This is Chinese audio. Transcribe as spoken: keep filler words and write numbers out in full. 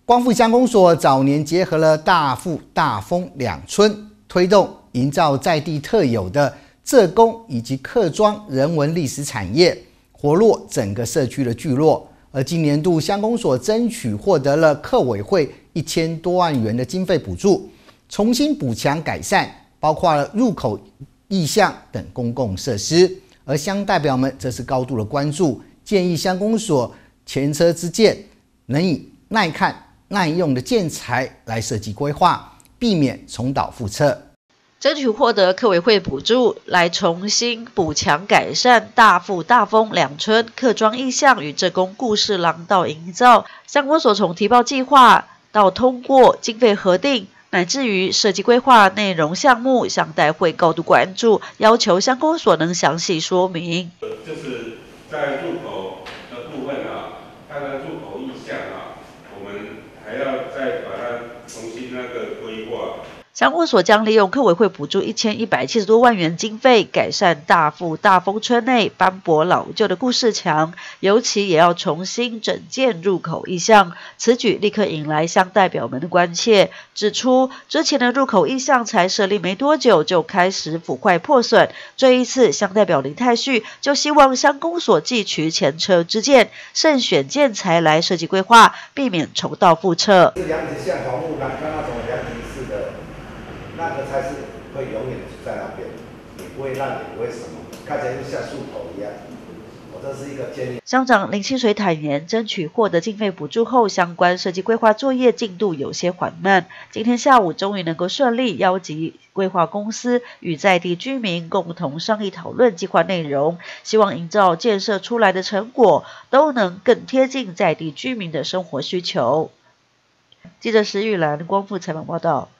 光复乡公所早年结合了大富、大丰两村，推动营造在地特有的蔗工以及客庄人文历史产业，活络整个社区的聚落。而今年度乡公所争取获得了客委会一千多万元的经费补助，重新补强改善，包括了入口意向等公共设施。而乡代表们则是高度的关注，建议乡公所前车之鉴，能以耐看耐用的建材来设计规划，避免重蹈覆辙。 争取获得客委会补助，来重新补强改善大富、大丰两村客庄意象与蔗工故事廊道营造。乡公所从提报计划到通过经费核定，乃至于设计规划内容项目，乡代会高度关注，要求乡公所能详细说明。 就是在入口的部分啊，它的入口意象啊，我们还要再把它重新那个规划。 乡公所将利用客委会补助一千一百七十多万元经费，改善大富、大丰村内斑驳老旧的故事墙，尤其也要重新整建入口意象。此举立刻引来乡代表们的关切，指出之前的入口意象才设立没多久就开始腐坏破损。这一次，乡代表林泰旭就希望乡公所汲取前车之鉴，慎选建材来设计规划，避免重蹈覆辙。 是两体像黄木栏杆那种两体式的。那个才是会永远在那边，你不会让你不会什么，看起来就像树头一样。我这是一个建议。 乡长林清水坦言，争取获得经费补助后，相关设计规划作业进度有些缓慢。今天下午终于能够顺利邀集规划公司与在地居民共同商议讨论计划内容，希望营造建设出来的成果都能更贴近在地居民的生活需求。记者石玉兰光复采访报道。